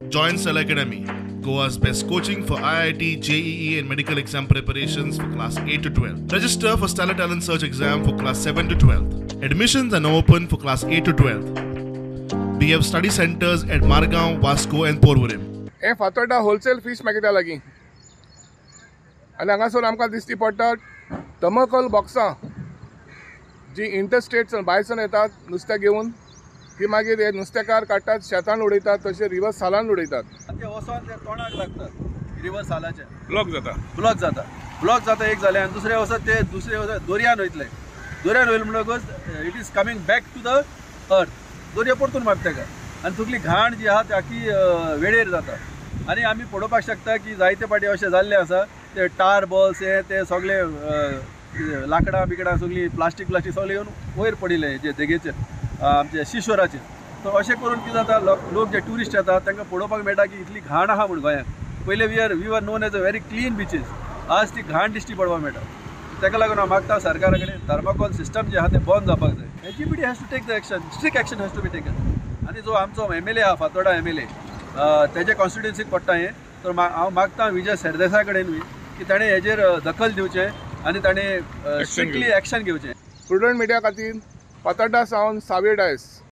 Join Cell Academy, Goa's best coaching for IIT, JEE, and medical exam preparations for class 8 to 12. Register for Stellar Talent Search exam for class 7 to 12. Admissions are now open for class 8 to 12. We have study centers at Margao, Vasco, and Porvorim. हे Fatorda wholesale fish Marketa लागीं आनी हांगासर आमकां दिश्टी पडटात thermocol बॉक्सां जी interstate भायरसून येतात नुस्तें घेवन ती मागीर हे नुस्तेकार काडटात शेतान उडयतात तशें रिवर सालान उडयतात ते वचोन ते तोंडाक लागतात रिवर सालाचे ब्लॉक जाता एक जालें आनी दुसरे वचत ते दुसरे वचत दर्यान वयतले दर्यान वयले म्हणटकच it is coming back to the earth दर्या परतून मारता तेका आनी तुगली घाण जी आहा ती आख्खी वेळेर जाता आनी आमी पळोवपाक शकता की जायते फाटी अशें जाल्लें आसा ते टार बॉल्स हे ते सगळे लाकडां बिकडां सगळी प्लास्टीक सगळे येवन वयर पडिल्ले जे देगेचेर आमचे शिश्वराचेर तर अशें करून कितें जाता लोक जे ट्युरिस्ट येतात तांकां पळोवपाक मेळटा की इतली घाण आहा म्हूण गोंयांत पयले we are known as a very clean beaches आज ती घाण दिश्टी पडपाक मेळटा ताका लागून हांव मागता सरकारा कडेन थर्मोकोल सिस्टम जे आहा तें बंद जावपाक जाय HGPT has to take the action strict action has to be taken आनी जो आमचो एमएलए आहा फातोड्डा एमएलए तेजे कॉन्स्टिट्युन्सीक पडटा हें तर हांव मागता विजय सरदेसाय कडेन बी की ताणें हेजेर दखल दिवचें आनी ताणें स्ट्रिक्टली एक्शन घेवचें प्रुडंट मिडिया खातीर फातोड्डा सावन सावे डायस.